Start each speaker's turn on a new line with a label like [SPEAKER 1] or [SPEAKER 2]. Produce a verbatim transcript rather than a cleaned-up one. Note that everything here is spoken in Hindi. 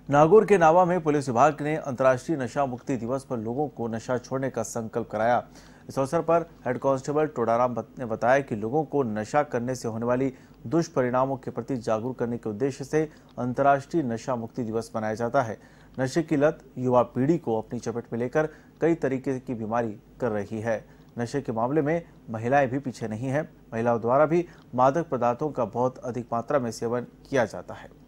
[SPEAKER 1] नागौर के नावा में पुलिस विभाग ने अंतर्राष्ट्रीय नशा मुक्ति दिवस पर लोगों को नशा छोड़ने का संकल्प कराया। इस अवसर पर हेड कांस्टेबल टोडाराम ने बताया कि लोगों को नशा करने से होने वाली दुष्परिणामों के प्रति जागरूक करने के उद्देश्य से अंतर्राष्ट्रीय नशा मुक्ति दिवस मनाया जाता है। नशे की लत युवा पीढ़ी को अपनी चपेट में लेकर कई तरीके की बीमारी कर रही है। नशे के मामले में महिलाएं भी पीछे नहीं है। महिलाओं द्वारा भी मादक पदार्थों का बहुत अधिक मात्रा में सेवन किया जाता है।